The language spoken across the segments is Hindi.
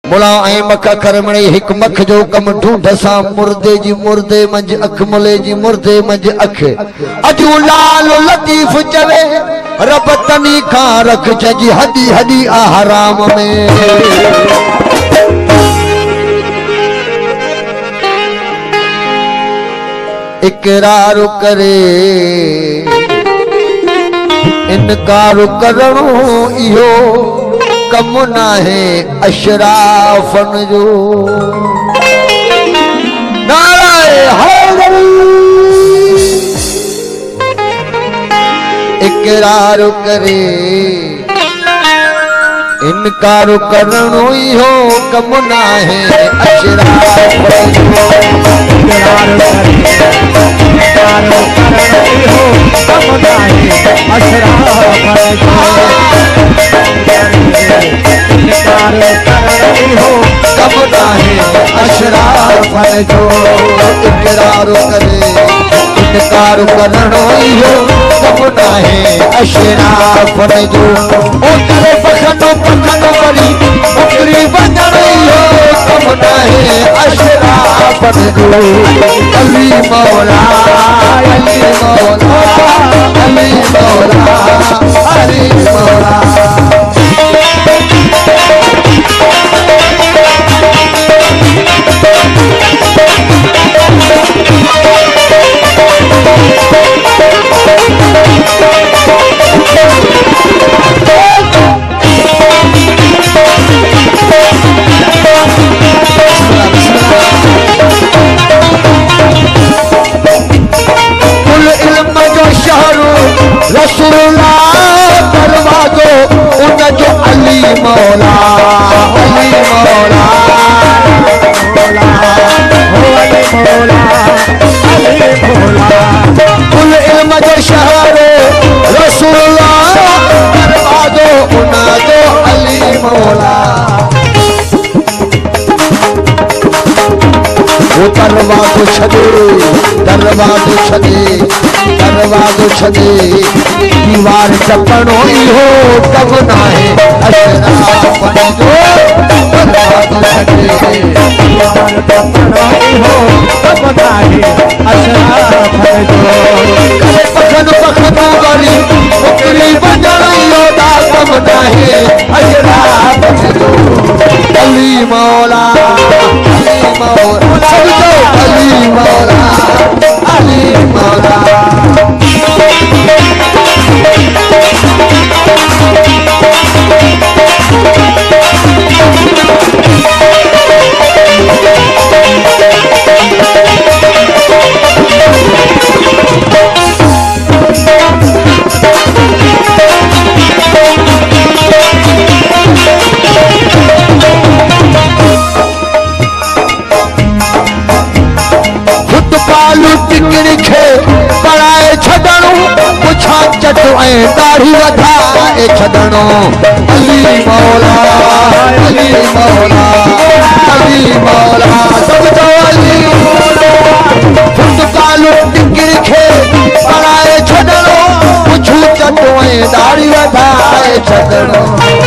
मुला ऐं मख करमणे हिक मख जो कम ढूंढ सा मुर्दे जी मुर्दे मंज अख मुले जी मुर्दे मंज अख अजू लाल लतीफ चवे रब तनी खां रख जी हदी हदी आराम में इकरार करे इनकार करणो इहो कम ना है अशराफन जो नाराए हैदर इकरार करे इनकार करणो इहो कम ना है अशराफन जो इकरार करे इनकार करणो इहो कम ना है अशराफन जो इनकार हो कब है अशराफन जो इकरार करे इनकार करणो हो कब है अशराफन जो ओतरे पखनो पखनो करी ओकरी वंदन हो कब है अशराफन जो अली मौला अली मौला अली मौला अली मौला रसूलुल्लाह दरवाजो उन जो अली मौला अली मौला मौला हो अली मौला अली मौला कुल इल्म जो शहर रसूलुल्लाह दरवाजो उन जो अली मौला वो दरवाजो छदे दीवार चपणो हो कब ना है अशराफन जो दरवाजो छदे दीवार चपणो हो कब ना है अशराफन जो करे पखन पखनो गरी ओकरी वंदन दा कब ना है अशराफन जो अली मौला अली मौला अली मौला दाढ़ी वधाए छदणो अली मौला अली मौला अली मौला सब तो अली मौला फुट कालू टिकर खे पढ़ाए छदणो पुछू चटो दाढ़ी वधाए छदणो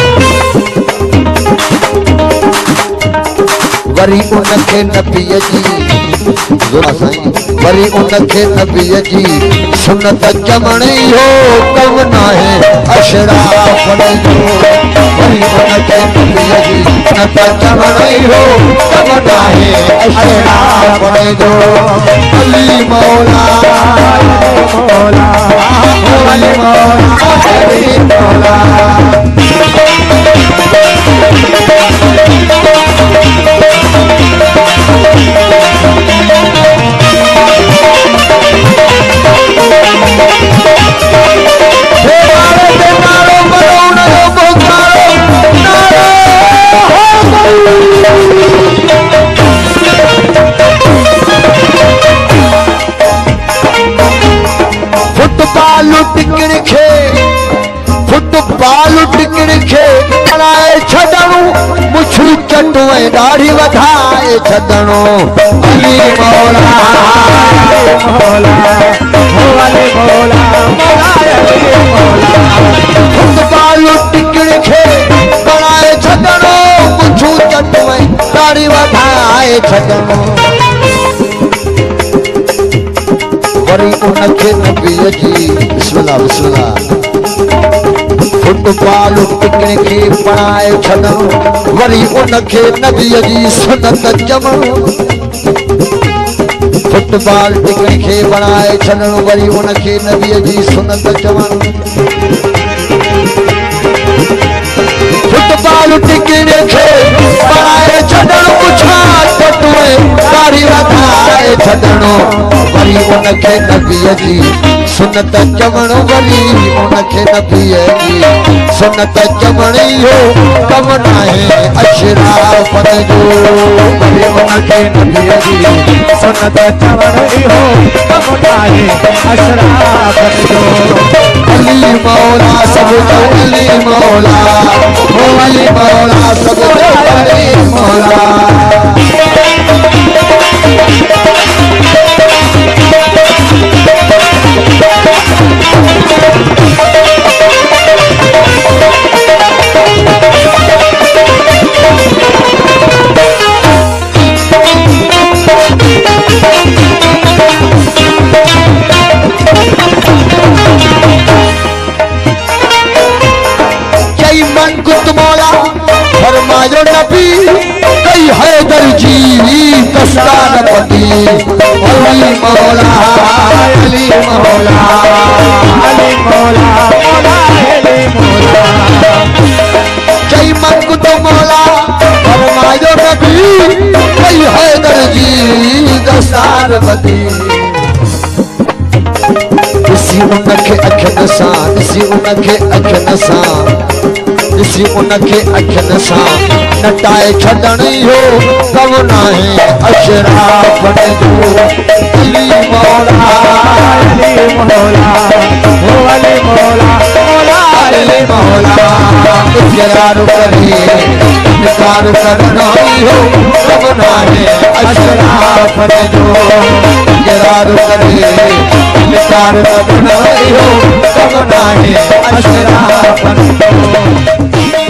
वरी उनखे नबीअ जी वरी उनखे नबीअ जी सुनत जमणे हो कम ना है अशराफन जो वरी उनखे नबीअ जी सुनत जमणे हो कम ना है अशराफन जो अली मौला मौला अली मौला अली मौला दाढ़ी वधाए छदणो अली मौला मौला हो अली मौला मौला अली मौला बालू टिकड़ खे बनाए छदणो मुझू चटवे बनाए छॾणो वरी उनखे नबीअ जी बिस्मिल्लाह बिस्मिल्लाह फुटबॉल टिकणे खे पढ़ाए छॾणो वरी उनखे नबीअ जी सुनत जमणो फुटबॉल टिकणे खे पढ़ाए छॾणो वरी उनखे नबीअ जी सुनत जमणो फुटबॉल टिकणे खे पढ़ाए छॾणो पुछा टटुए कारी वधाए छॾणो वरी उनखे नबीअ जी सुनत जमणो वरी उनखे नबीअ जी सुनत जमणी हो कम नाहे अशराफत जो वरी उनखे नबीअ जी सुनत जमणी हो कम नाहे अशराफत जो अली मौला सब जो अली मौला ओ अली मौला सब जो अली मौला फरमायो नबी कई हैदर जी दस्तार पति अली मौला अली मौला अली मौला अली मौला कई मन तो मौला फरमायो नबी कई हैदर जी दस्तार पति इसी उनके अख नसा इसी उनके अख नसा इसी उनके अखियुनि सां नटाए छॾणी हो कम नाहे अशराफत जो अली मौला अली मौला ओ अली मौला मौला अली मौला इकरार करे इनकार करना हो कम नाहे अशराफत जो इकरार करे इनकार करना हो कम नाहे अशराफत जो